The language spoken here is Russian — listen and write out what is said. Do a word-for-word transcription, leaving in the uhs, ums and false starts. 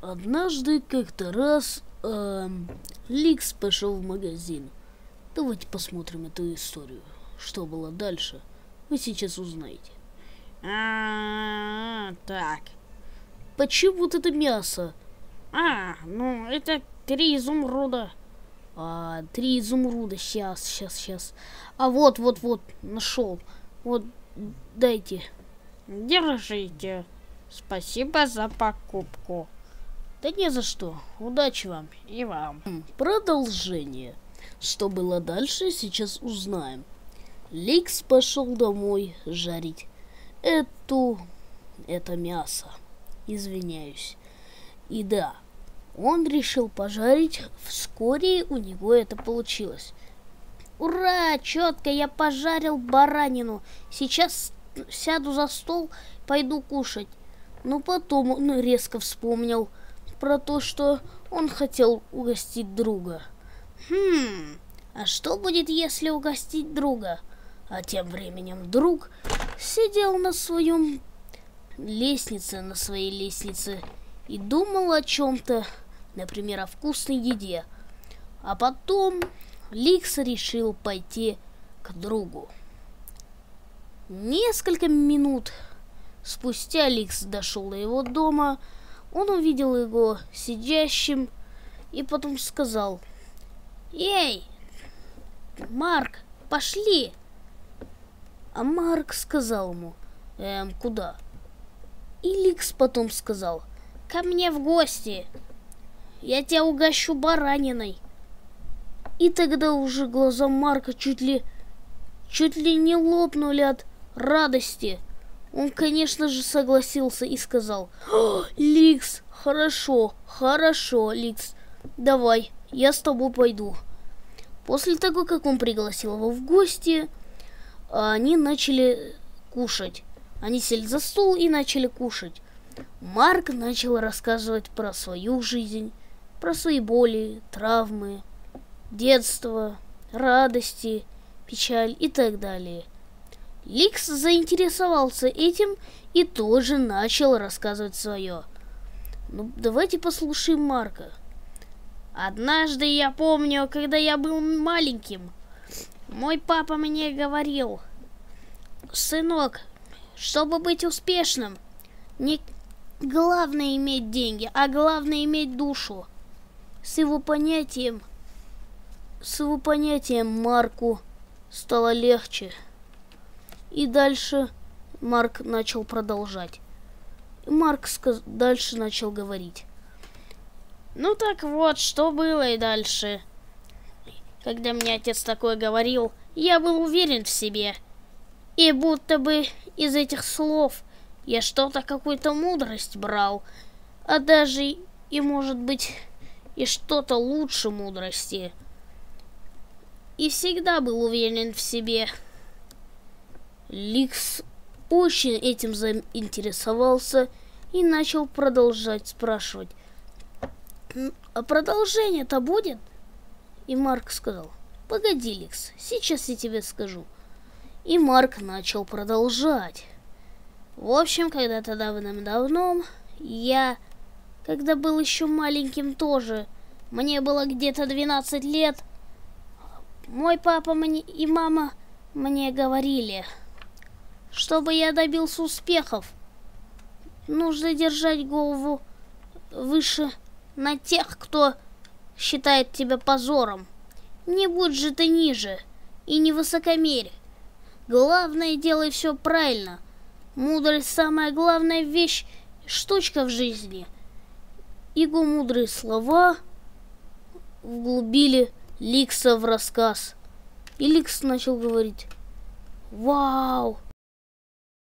Однажды, как-то раз, эм, Ликс пошел в магазин. Давайте посмотрим эту историю. Что было дальше, вы сейчас узнаете. А, так. Почему вот это мясо? А, ну это три изумруда. А, три изумруда. Сейчас, сейчас, сейчас. А вот, вот, вот, нашел. Вот, дайте. Держите. Спасибо за покупку. Да не за что. Удачи вам. И вам. Продолжение. Что было дальше, сейчас узнаем. Ликс пошел домой жарить эту... это мясо. Извиняюсь. И да, он решил пожарить. Вскоре у него это получилось. Ура! Четко, я пожарил баранину. Сейчас сяду за стол, пойду кушать. Но потом он резко вспомнил про то, что он хотел угостить друга. Хм, а что будет, если угостить друга? А тем временем друг сидел на своем лестнице, на своей лестнице и думал о чем-то, например, о вкусной еде. А потом Ликс решил пойти к другу. Несколько минут спустя Ликс дошел до его дома. Он увидел его сидящим и потом сказал: «Эй, Марк, пошли!» А Марк сказал ему: «Эм, куда?» И Ликс потом сказал: «Ко мне в гости, я тебя угощу бараниной». И тогда уже глаза Марка чуть ли, чуть ли не лопнули от радости. Он, конечно же, согласился и сказал: «Ликс, хорошо, хорошо, Ликс, давай, я с тобой пойду». После того, как он пригласил его в гости, они начали кушать. Они сели за стол и начали кушать. Марк начал рассказывать про свою жизнь, про свои боли, травмы, детство, радости, печаль и так далее. Ликс заинтересовался этим и тоже начал рассказывать свое. Ну, давайте послушаем Марка. Однажды я помню, когда я был маленьким, мой папа мне говорил: «Сынок, чтобы быть успешным, не главное иметь деньги, а главное иметь душу». С его понятием, с его понятием Марку стало легче. И дальше Марк начал продолжать. Марк сказ... дальше начал говорить. Ну так вот, что было и дальше. Когда мне отец такое говорил, я был уверен в себе. И будто бы из этих слов я что-то, какую-то мудрость брал. А даже и, может быть, и что-то лучше мудрости. И всегда был уверен в себе. Ликс очень этим заинтересовался и начал продолжать спрашивать: «А продолжение-то будет?» И Марк сказал: «Погоди, Ликс, сейчас я тебе скажу». И Марк начал продолжать. В общем, когда-то давным-давно я, когда был еще маленьким тоже, мне было где-то двенадцать лет, мой папа мне и мама мне говорили: чтобы я добился успехов, нужно держать голову выше на тех, кто считает тебя позором. Не будь же ты ниже и не высокомерь. Главное, делай все правильно. Мудрость — самая главная вещь, штучка в жизни». Его мудрые слова вглубили Ликса в рассказ. И Ликс начал говорить: «Вау,